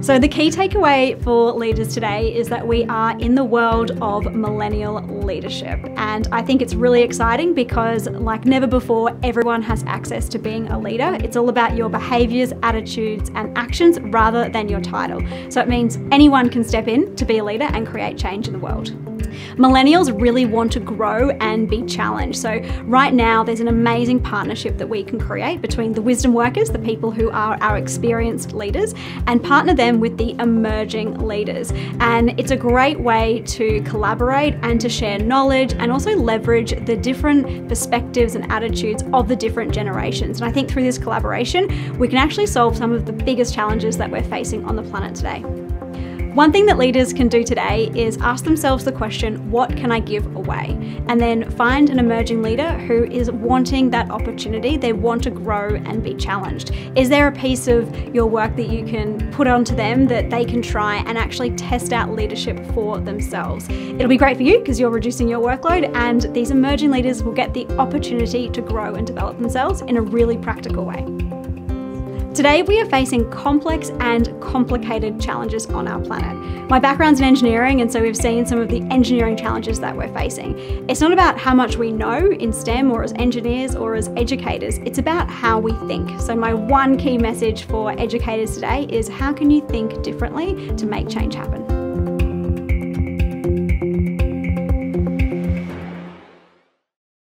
So the key takeaway for leaders today is that we are in the world of millennial leadership. And I think it's really exciting because like never before, everyone has access to being a leader. It's all about your behaviors, attitudes, and actions rather than your title. So it means anyone can step in to be a leader and create change in the world. Millennials really want to grow and be challenged. So right now there's an amazing partnership that we can create between the wisdom workers, the people who are our experienced leaders, and partner them with the emerging leaders. And it's a great way to collaborate and to share knowledge and also leverage the different perspectives and attitudes of the different generations. And I think through this collaboration, we can actually solve some of the biggest challenges that we're facing on the planet today. One thing that leaders can do today is ask themselves the question, what can I give away? And then find an emerging leader who is wanting that opportunity. They want to grow and be challenged. Is there a piece of your work that you can put onto them that they can try and actually test out leadership for themselves? It'll be great for you because you're reducing your workload, and these emerging leaders will get the opportunity to grow and develop themselves in a really practical way. Today, we are facing complex and complicated challenges on our planet. My background's in engineering, and so we've seen some of the engineering challenges that we're facing. It's not about how much we know in STEM or as engineers or as educators, it's about how we think. So my one key message for educators today is how can you think differently to make change happen?